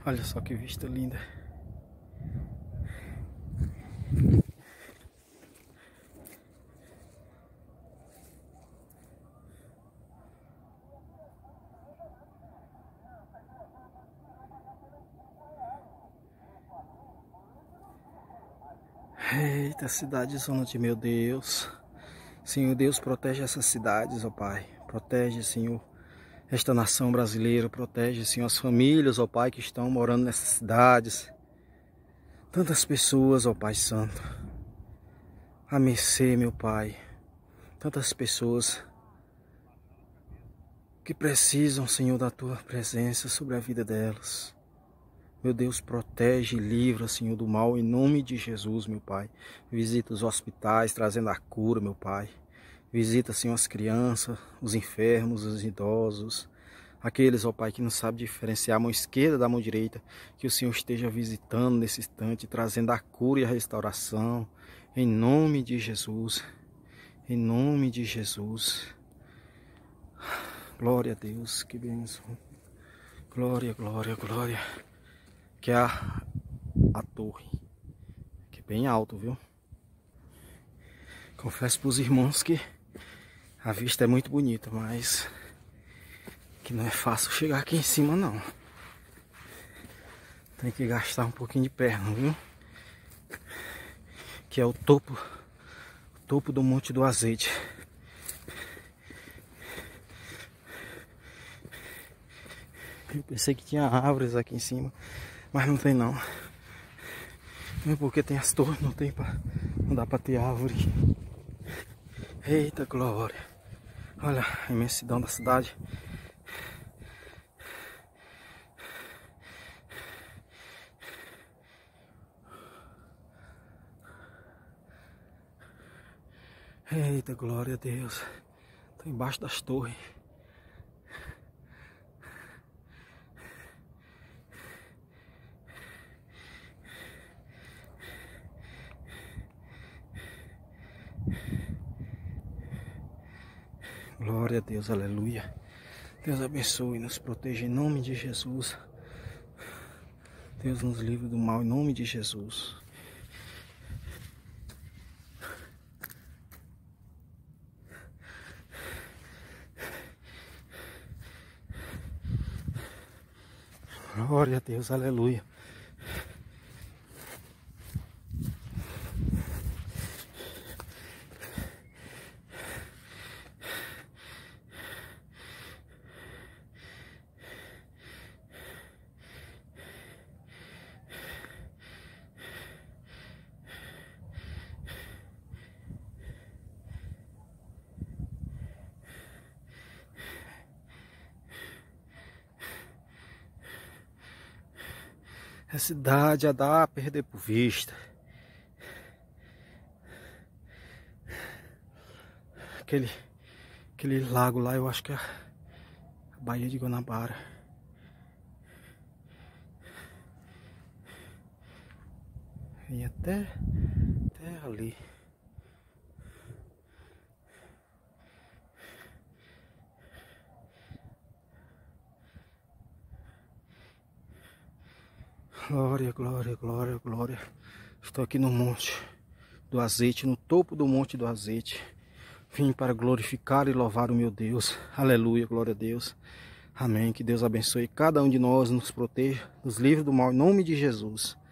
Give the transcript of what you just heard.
Olha só que vista linda. Eita, cidade zona de meu Deus. Senhor Deus, protege essas cidades, ó Pai. Protege, Senhor, esta nação brasileira. Protege, Senhor, as famílias, ó Pai, que estão morando nessas cidades. Tantas pessoas, ó Pai Santo. A mercê, meu Pai. Tantas pessoas que precisam, Senhor, da Tua presença sobre a vida delas. Meu Deus, protege e livra, Senhor, do mal, em nome de Jesus, meu Pai. Visita os hospitais, trazendo a cura, meu Pai. Visita, Senhor, as crianças, os enfermos, os idosos. Aqueles, ó Pai, que não sabem diferenciar a mão esquerda da mão direita. Que o Senhor esteja visitando nesse instante, trazendo a cura e a restauração. Em nome de Jesus. Em nome de Jesus. Glória a Deus, que bênção. Glória, glória, glória. Que é a torre, que é bem alto, viu? Confesso para os irmãos que a vista é muito bonita, mas que não é fácil chegar aqui em cima, não. Tem que gastar um pouquinho de perna, viu? Que é o topo do Monte do Azeite. Eu pensei que tinha árvores aqui em cima, mas não tem não. Não, porque tem as torres, não dá pra ter árvore. Eita glória! Olha a imensidão da cidade. Eita glória a Deus! Tô embaixo das torres. Glória a Deus, aleluia. Deus abençoe e nos proteja em nome de Jesus. Deus nos livre do mal em nome de Jesus. Glória a Deus, aleluia. A cidade já dá a perder por vista. Aquele lago lá, eu acho que é a Baía de Guanabara. E até ali. Glória, glória, glória, glória. Estou aqui no Monte do Azeite, no topo do Monte do Azeite. Vim para glorificar e louvar o meu Deus. Aleluia, glória a Deus. Amém. Que Deus abençoe cada um de nós, nos proteja, nos livre do mal, em nome de Jesus.